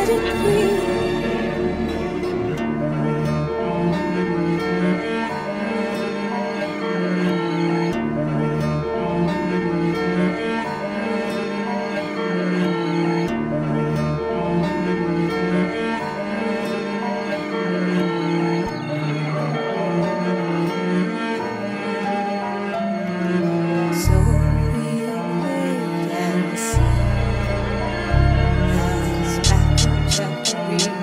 As backwards of the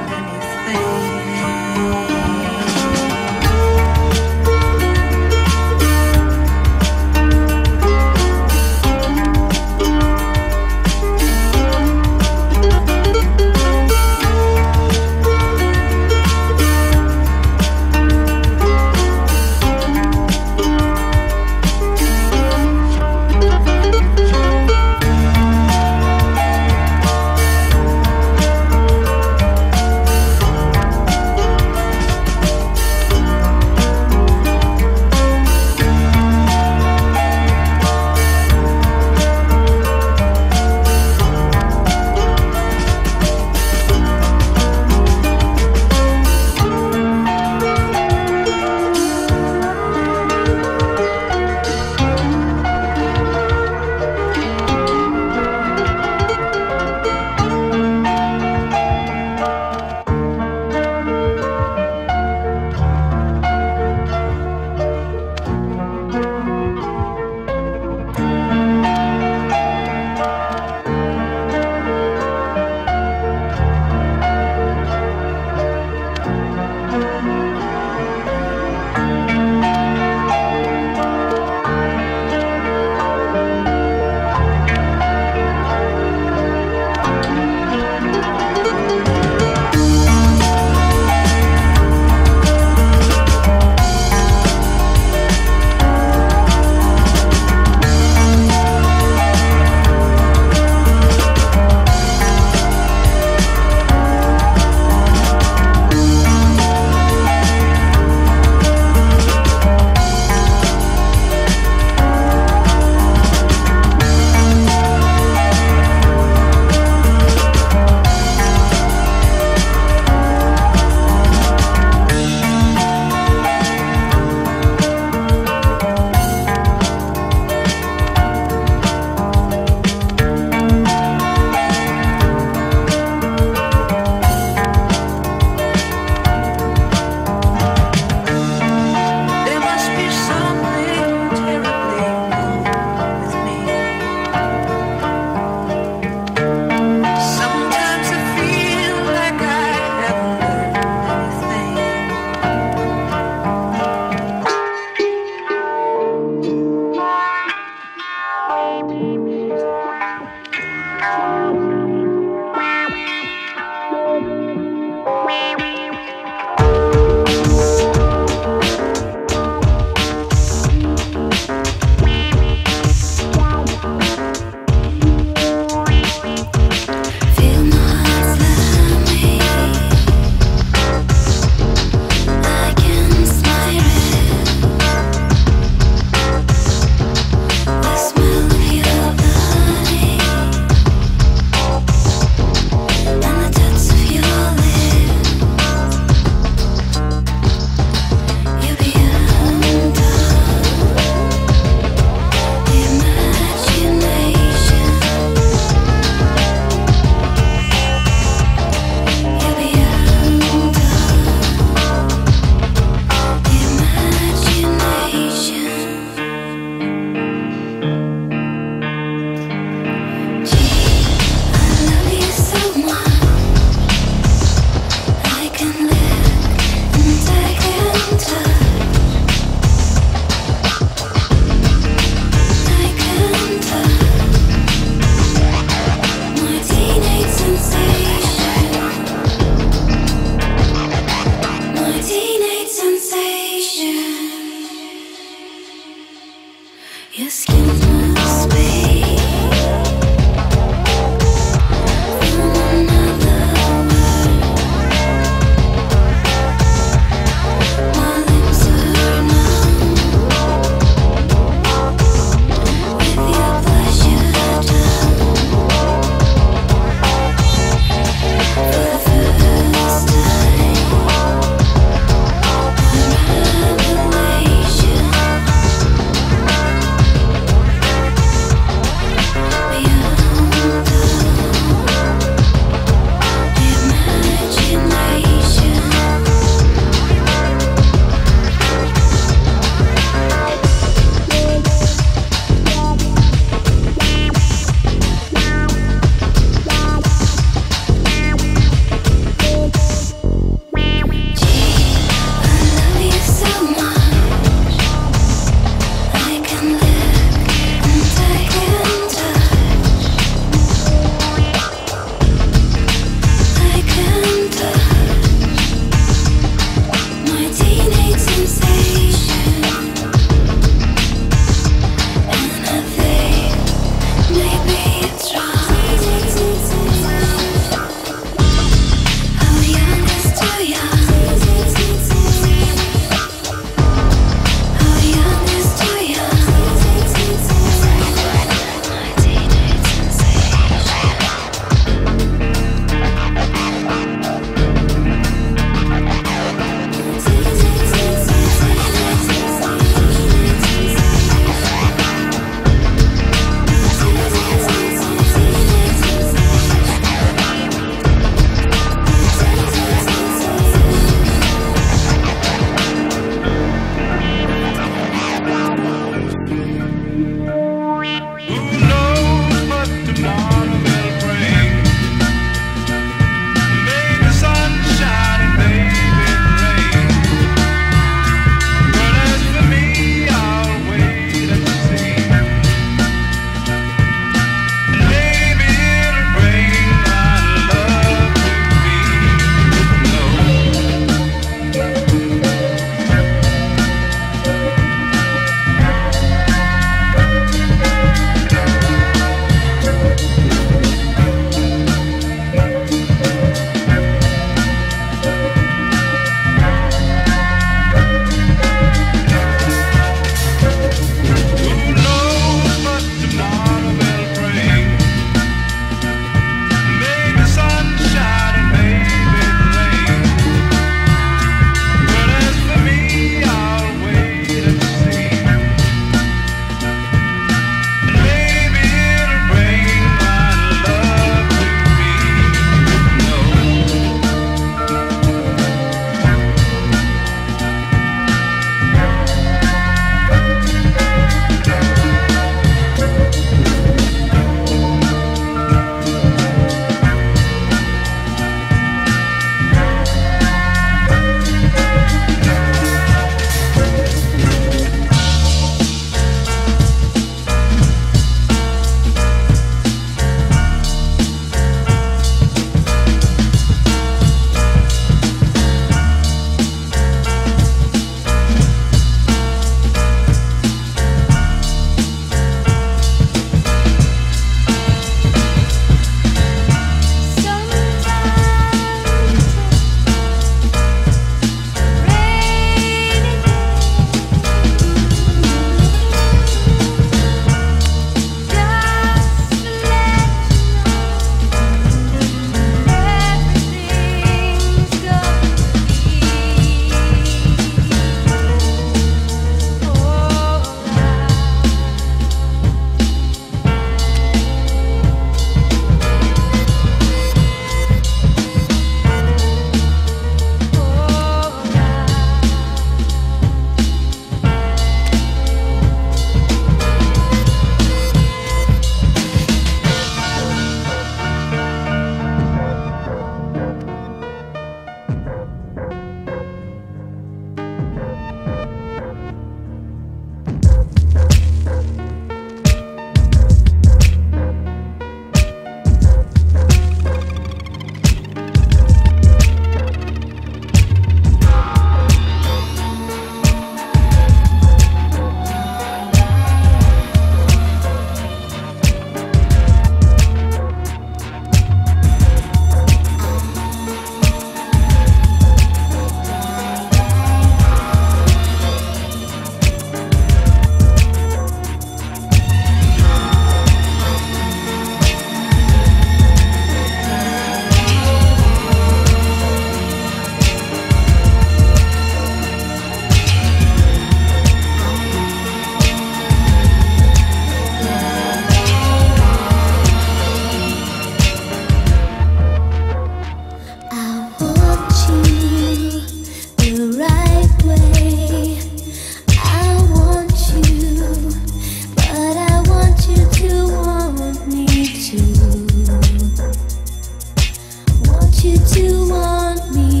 you to want me,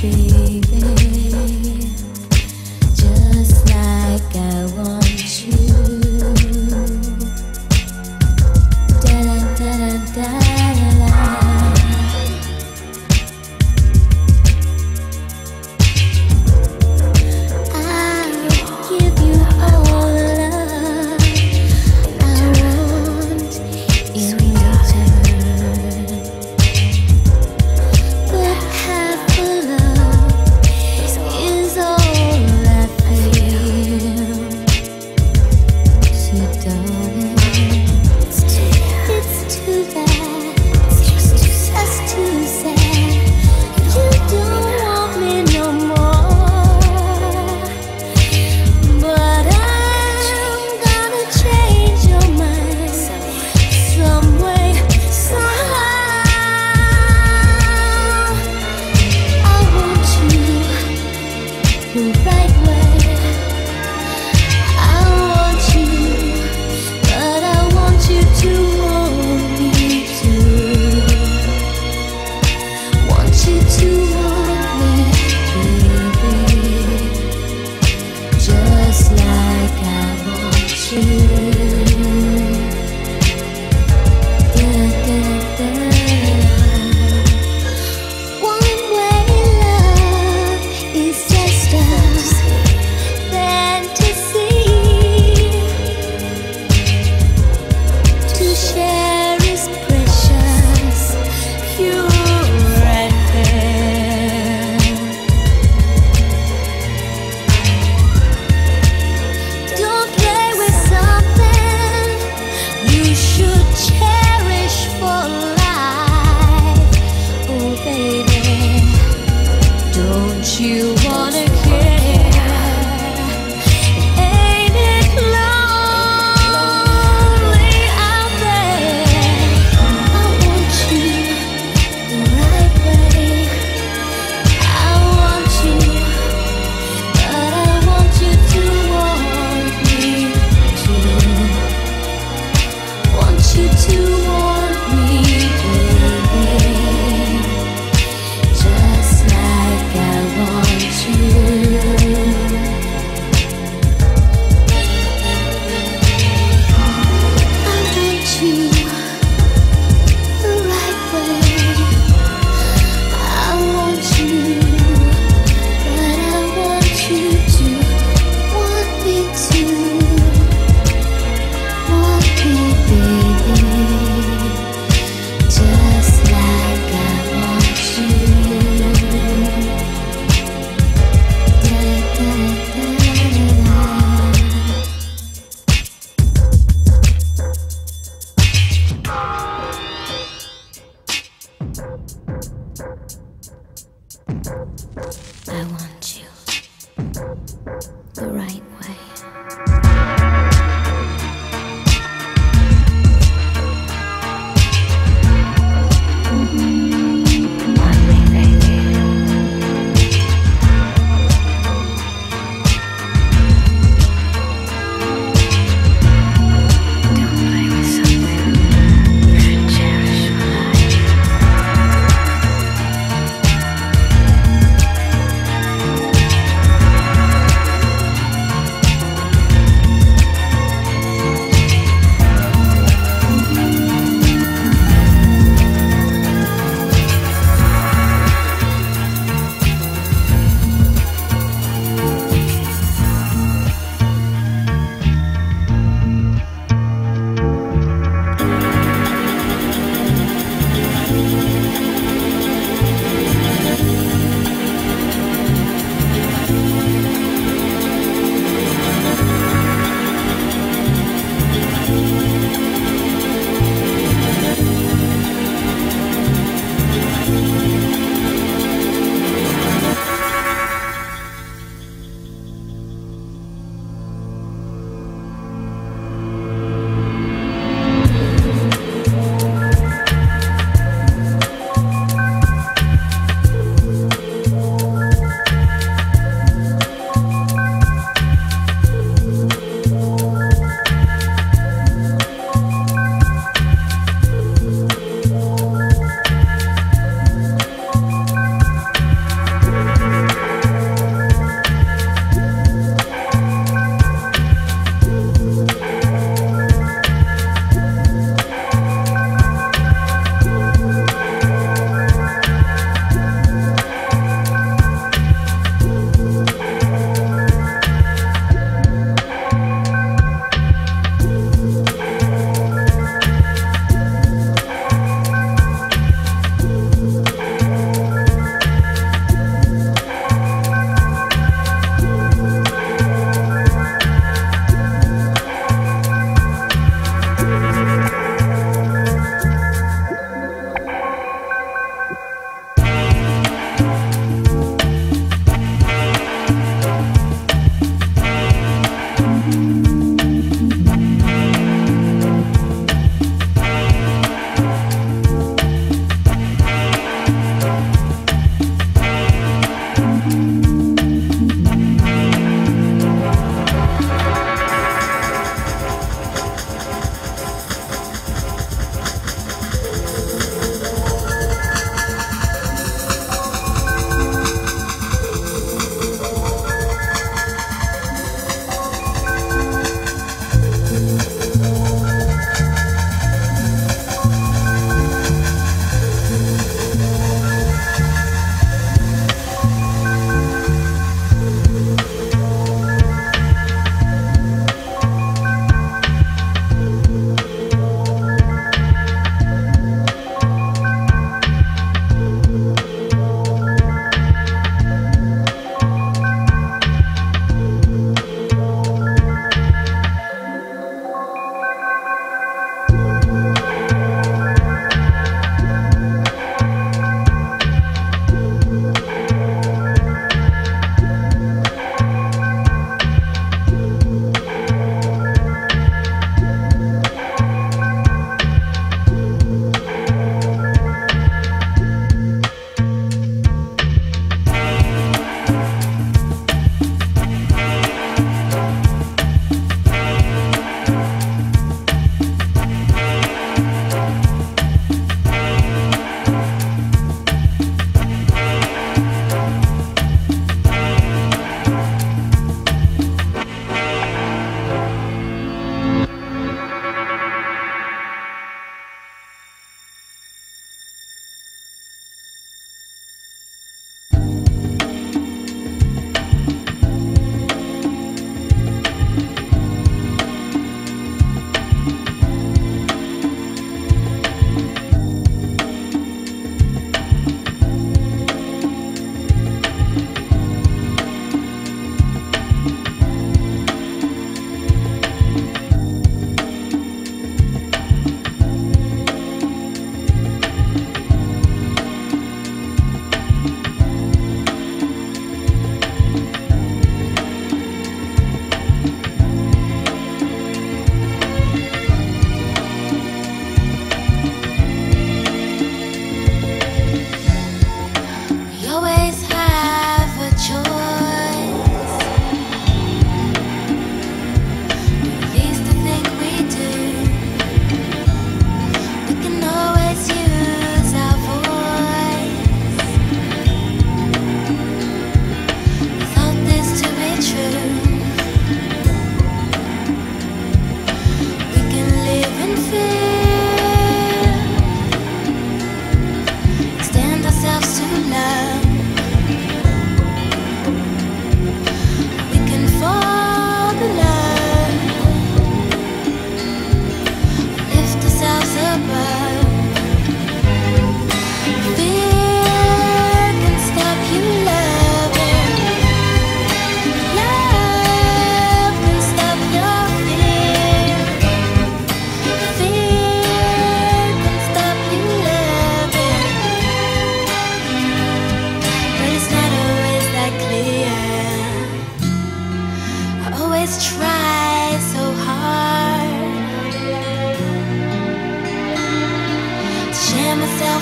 baby, just like I want you. Da da da da da da. I'll give you all the love I want in return. But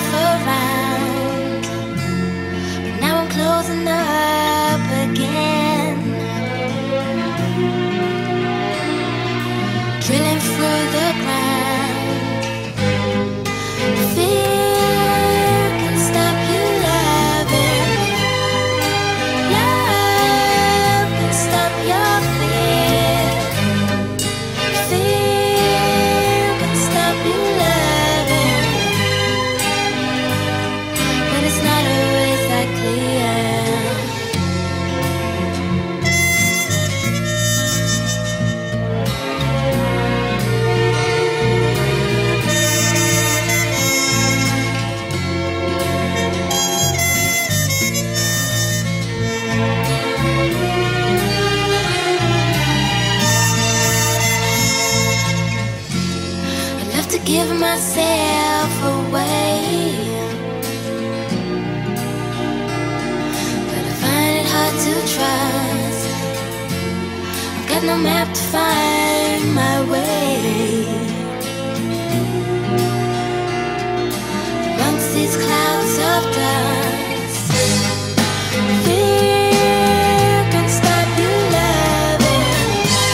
myself around, but now I'm closing up again, drilling through the ground. Fear can stop you loving. Love can stop your fear. Fear can stop you loving, but it's not always that clear. To give myself away, but I find it hard to trust. I've got no map to find my way amongst these clouds of dust. Fear can stop you loving.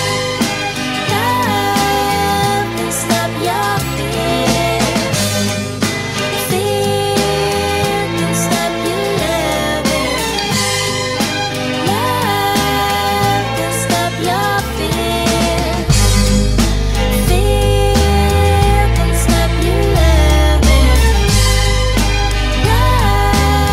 Love can stop your fear. Fear can stop you loving. Love can stop your fear. Fear can stop you loving. Love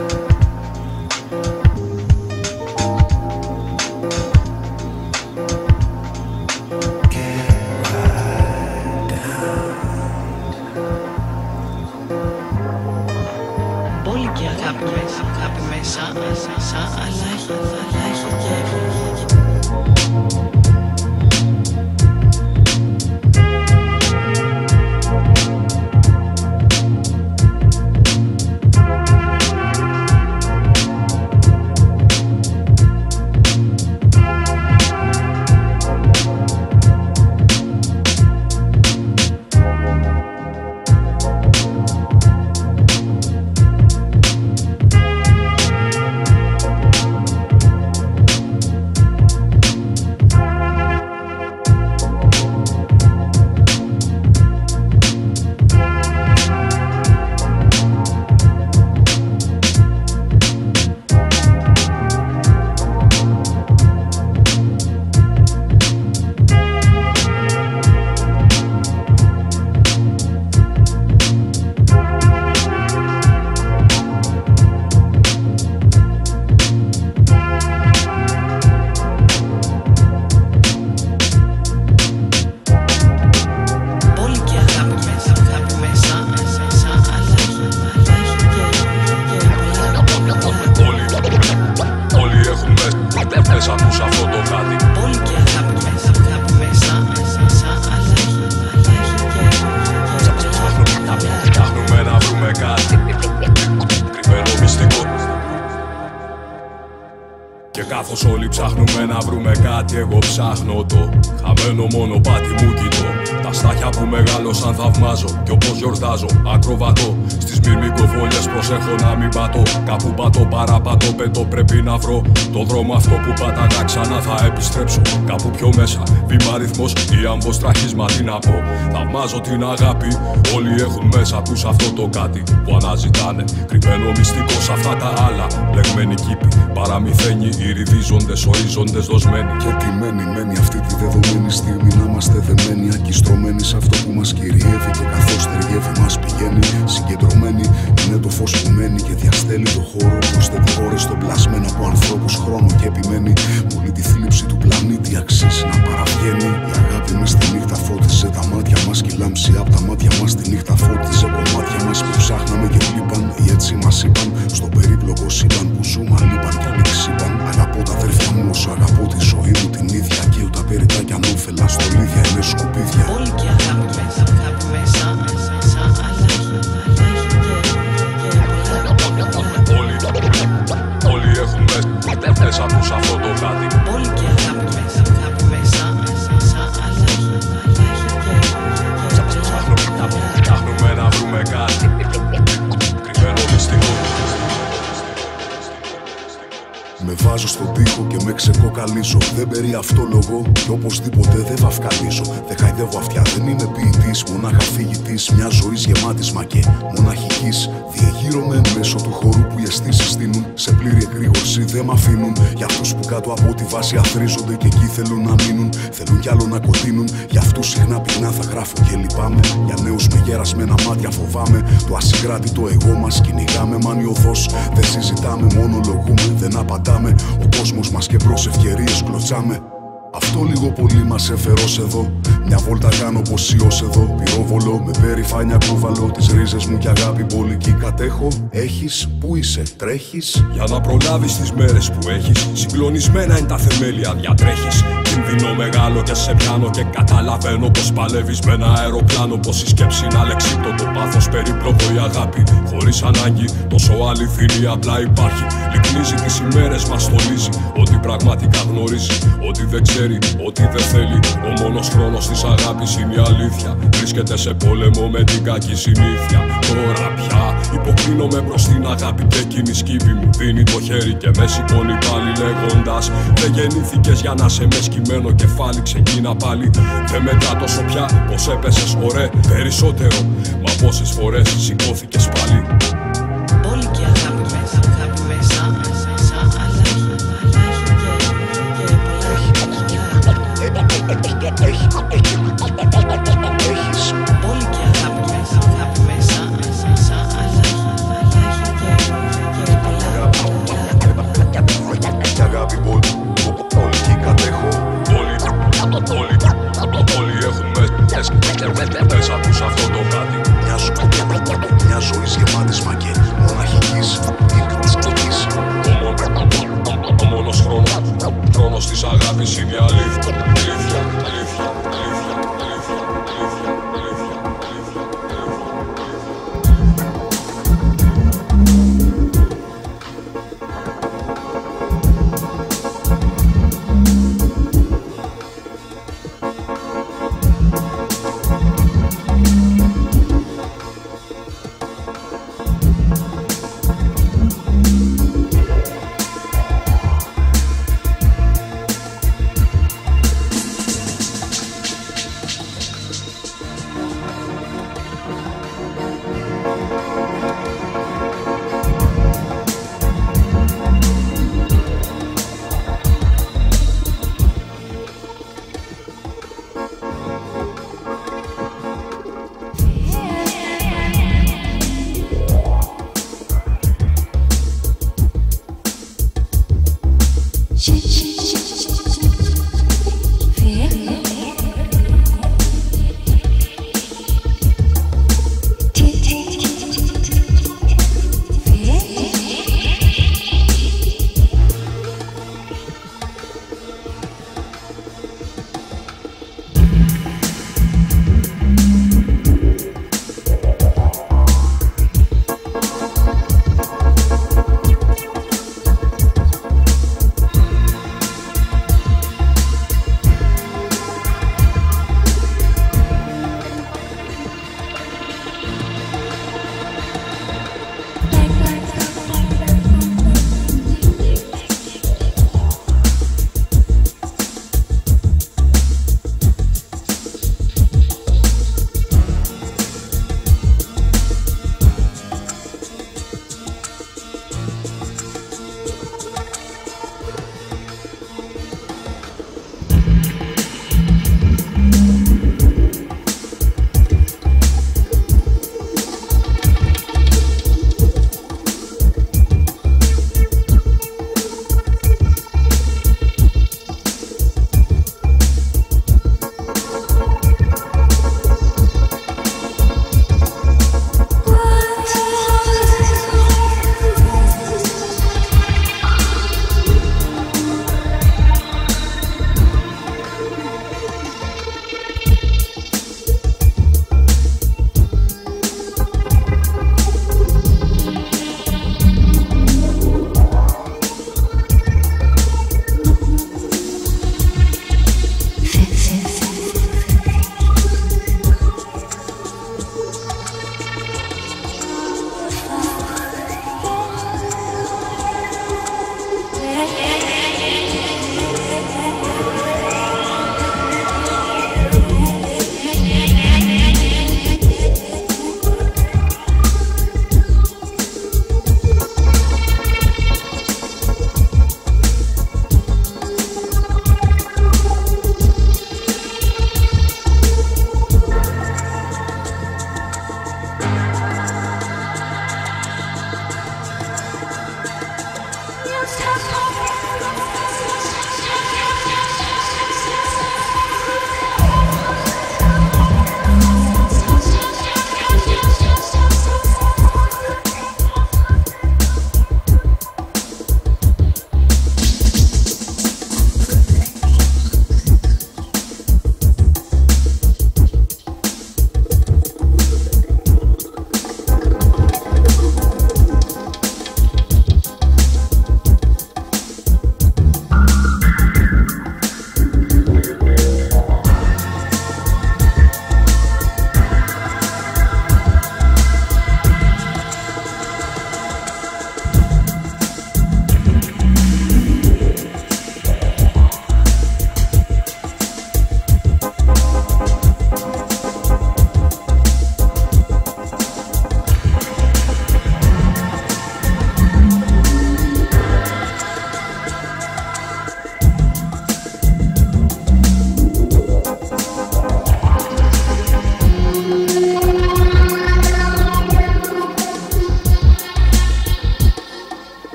Καθώς όλοι ψάχνουμε να βρούμε κάτι, εγώ ψάχνω το χαμένο μονοπάτι μου κοιτώ. Τα στάχια που μεγάλωσαν θαυμάζω κι όπως γιορτάζω ακροβατώ. Στις μυρμικοφόλιες προσέχω να μην πατώ. Κάπου πατώ, παραπατώ, πετώ, πρέπει να βρω το δρόμο αυτό που πάταγα ξανά θα επιστρέψω. Κάπου πιο μέσα, βήμα ρυθμός ή αμβοστραχίσμα, τι να πω. Θαυμάζω την αγάπη, όλοι έχουν μέσα τους αυτό το κάτι που αναζητάνε. Κρυμμένο μυστικό σ' αυτά τα άλλα, μπλεγμένοι κήποι, παραμυθένοι, ηρυδίζοντες, ορίζοντες δοσμένοι. Και τι μένει αυτή τη δεδομένη στιγμή να είμαστε δεμένοι, ακιστρωμένοι σε αυτό που μας κυριεύει και καθώς ταιριεύει μας πηγαίνει. Συγκεντρωμένοι είναι το φως που μένει και διαστέλει το χώρο. Προσθέτει ώρες στον πλασμένο από ανθρώπους, χρόνο και επιμένει. Μόλι τη θλίψη του πλανήτη αξίζει να παραβγαίνει. Η αγάπη μες στη νύχτα φώτιζε τα μάτια μας και η λάμψη απ' τα μάτια μας τη νύχτα φώτιζε κομμάτια μας που ψάχναμε και λείπαν. Ή έτσι μας είπαν στο περίπλοκο σύμπαν που ζούμε λείπαν και λεξίπαν. Αγαπώ τα αδέρφια μου όσο αγαπώ τη ζωή μου την ίδια. Και τα περιτά κι ανώφελα στολίδια είναι σκουπίδια. Όλη και αγάπη μέσα, Όλοι έχουν μέσα τους αυτό το κάτι. Όλη και αγάπη μέσα, Ψάχνουμε να βρούμε κάτι κρυμμένο μυστικό. Με βάζω στον τοίχο και με ξεκοκαλίζω. Δεν περί αυτό λόγο κι οπωσδήποτε δεν βαφκαλίζω. Δεν χαϊδεύω αυτιά, δεν είμαι ποιητής, μονάχα φυγητής μια ζωής γεμάτης μα και μοναχικής. Διεγείρομαι μέσω του χώρου που οι αισθήσεις στείνουν. Σε πλήρη εγρήγορση δεν μ' αφήνουν. Για αυτούς που κάτω από τη βάση αθρίζονται και εκεί θέλουν να μείνουν. Θέλουν κι άλλο να κοντίνουν. Για αυτούς συχνά πεινά θα γράφω και λυπάμαι. Για νέους με γερασμένα μάτια φοβάμαι. Το ασυγκράτητο εγώ μας κυνηγάμε μανιωδώς. Δεν συζητάμε, μόνο λογούμε, δεν απαντάμε. Ο κόσμος μας και προς ευκαιρίες κλωτσάμε. Αυτό λίγο πολύ μας έφερε ως εδώ. Μια βόλτα κάνω πως ως εδώ. Πυροβολώ με περηφάνεια κούβαλω. Τις ρίζες μου κι αγάπη πολική κατέχω. Έχεις, πού είσαι, τρέχεις. Για να προλάβεις τις μέρες που έχεις. Συγκλονισμένα είναι τα θεμέλια, διατρέχεις. Κινδυνό μεγάλο και σε πιάνω και καταλαβαίνω πως παλεύεις με ένα αεροπλάνο. Πως η σκέψη είναι αλεξίπτωτο, πάθος περίπλοκο η αγάπη. Χωρίς ανάγκη, τόσο αληθινή απλά υπάρχει. Λυκνίζει τις ημέρες, μας στολίζει. Ό,τι πραγματικά γνωρίζει, ό,τι δεν ξέρει, ό,τι δεν θέλει. Ο μόνος χρόνος της αγάπης είναι η αλήθεια. Βρίσκεται σε πόλεμο με την κακή συνήθεια. Τώρα πια υποκρίνομαι προς την αγάπη και εκείνη σκύβη μου δίνει το χέρι και με σηκώνει πάλι λέγοντας: δεν γεννήθηκες για να σε με σκυμμένο κεφάλι. Ξεκίνα πάλι, δεν μετρά τόσο πια πως έπεσες, ωραία, περισσότερο. Μα πόσες φορές σηκώθηκες πάλι. όλη και αγάπη μέσα, όλη και αγάπη μέσα,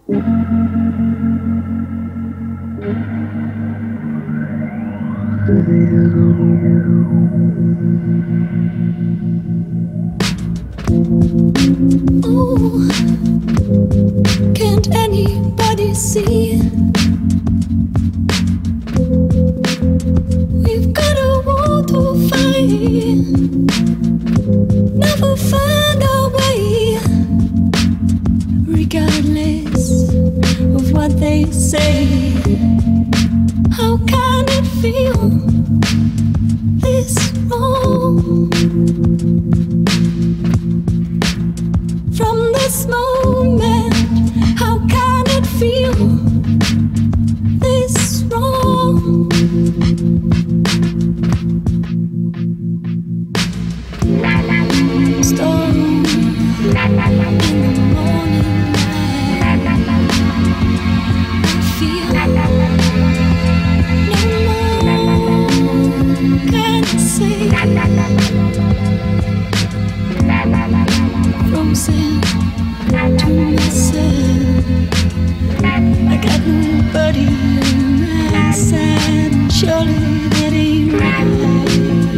Oh, can't anybody see? We've got a war to fight, never find our way, regardless of what they say. How can it feel this wrong? From this moment, how can it feel this wrong? Storm in the morning light, I feel no more can say. From sin to myself, I got nobody on my side, and surely that ain't right.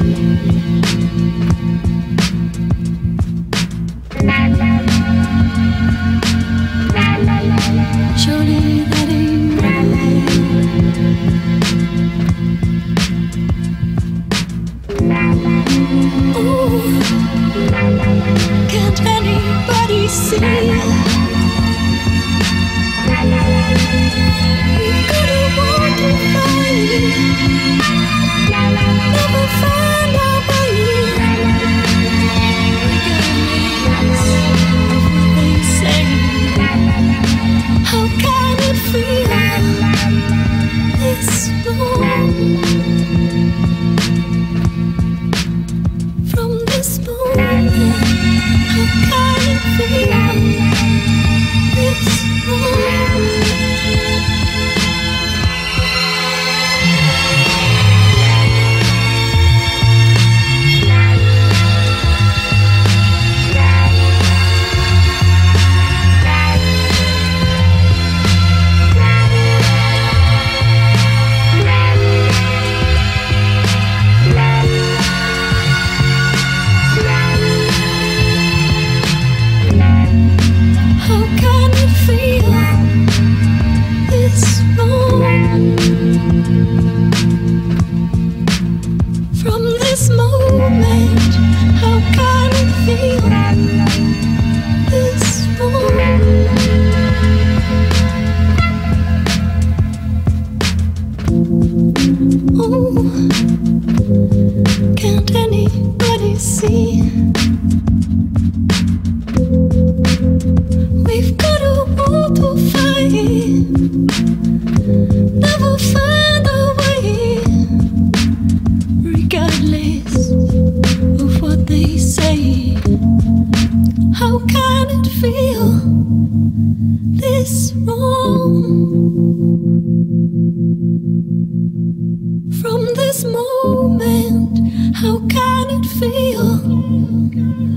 Surely that ain't right. Ooh, can't anybody see? We've got a war to fight, never find our way, regardless of what they say. How can it feel this wrong? From this moment, how can it feel this wrong? From this moment, how can it feel